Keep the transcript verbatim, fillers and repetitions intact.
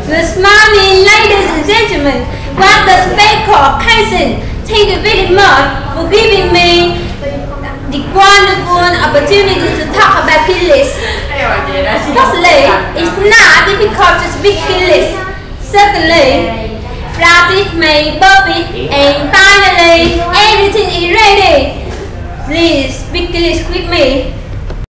Good morning, ladies and gentlemen. What the Spacecraft cousin? Thank you very much for giving me the wonderful opportunity to talk about Phyllis. Firstly, it's not difficult to speak Phyllis. Secondly, practice makes perfect. And finally, everything is ready. Please speak Phyllis with me.